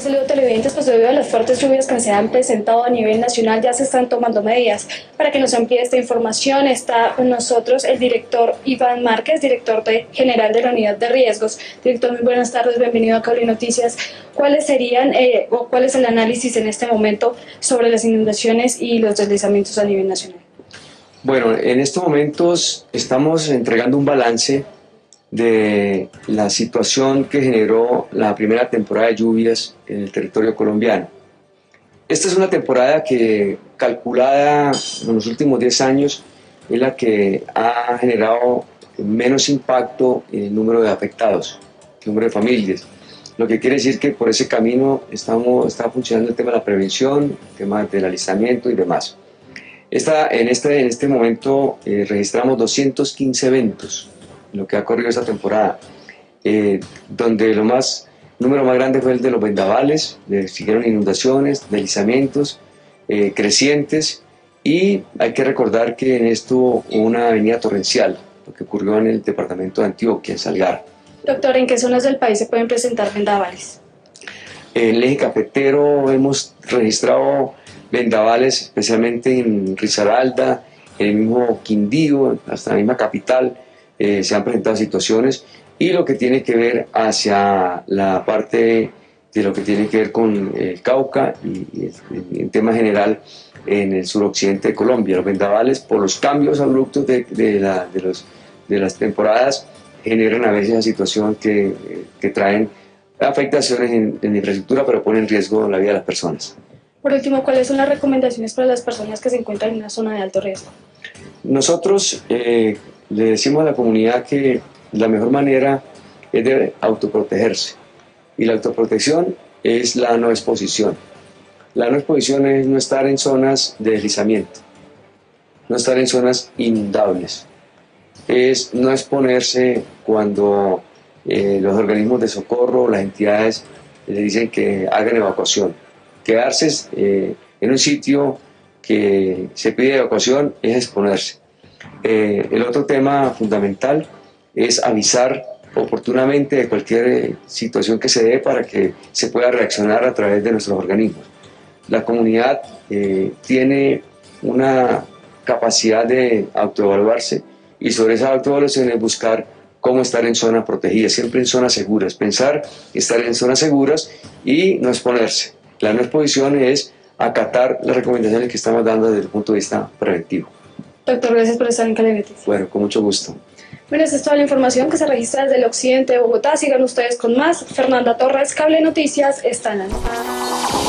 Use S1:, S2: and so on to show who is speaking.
S1: Saludos televidentes, pues debido a las fuertes lluvias que se han presentado a nivel nacional ya se están tomando medidas. Para que nos amplíe esta información está con nosotros el director Iván Márquez, general de la Unidad de Riesgos. Director, muy buenas tardes, bienvenido a Cable Noticias. ¿Cuáles serían o cuál es el análisis en este momento sobre las inundaciones y los deslizamientos a nivel nacional?
S2: Bueno, en estos momentos estamos entregando un balance de la situación que generó la primera temporada de lluvias en el territorio colombiano. Esta es una temporada que, calculada en los últimos 10 años, es la que ha generado menos impacto en el número de afectados, el número de familias. Lo que quiere decir que por ese camino está funcionando el tema de la prevención, el tema del alistamiento y demás. En este momento registramos 215 eventos, lo que ha corrido esta temporada, donde el número más grande fue el de los vendavales, siguieron inundaciones, deslizamientos crecientes, y hay que recordar que en esto hubo una avenida torrencial, lo que ocurrió en el departamento de Antioquia, en Salgar.
S1: Doctor, ¿en qué zonas del país se pueden presentar vendavales?
S2: En el eje cafetero hemos registrado vendavales, especialmente en Risaralda, en el mismo Quindío, hasta la misma capital. Se han presentado situaciones, y lo que tiene que ver hacia la parte de lo que tiene que ver con el Cauca y en tema general en el suroccidente de Colombia. Los vendavales, por los cambios abruptos de las temporadas, generan a veces esa situación que traen afectaciones en la infraestructura, pero ponen en riesgo la vida de las personas.
S1: Por último, ¿cuáles son las recomendaciones para las personas que se encuentran en una zona de alto riesgo?
S2: Nosotros le decimos a la comunidad que la mejor manera es de autoprotegerse, y la autoprotección es la no exposición. La no exposición es no estar en zonas de deslizamiento, no estar en zonas inundables, es no exponerse cuando los organismos de socorro, las entidades le dicen que hagan evacuación. Quedarse en un sitio que se pide evacuación es exponerse. El otro tema fundamental es avisar oportunamente de cualquier situación que se dé para que se pueda reaccionar a través de nuestros organismos. La comunidad tiene una capacidad de autoevaluarse, y sobre esa autoevaluación es buscar cómo estar en zonas protegidas, siempre en zonas seguras, pensar estar en zonas seguras y no exponerse. La no exposición es acatar las recomendaciones que estamos dando desde el punto de vista preventivo.
S1: Doctor, gracias por estar en Cable Noticias.
S2: Bueno, con mucho gusto.
S1: Bueno, esta es toda la información que se registra desde el occidente de Bogotá. Sigan ustedes con más. Fernanda Torres, Cable Noticias, está en la noche.